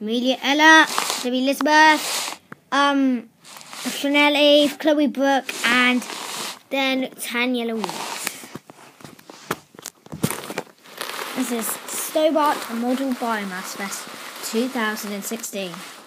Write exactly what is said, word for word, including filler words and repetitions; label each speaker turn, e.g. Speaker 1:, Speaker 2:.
Speaker 1: Amelia Ella, Debbie Elizabeth, um, Chanel Eve, Chloe Brooke, and then Tanya Louise. This is Stobart Model Biomass Fest two thousand sixteen.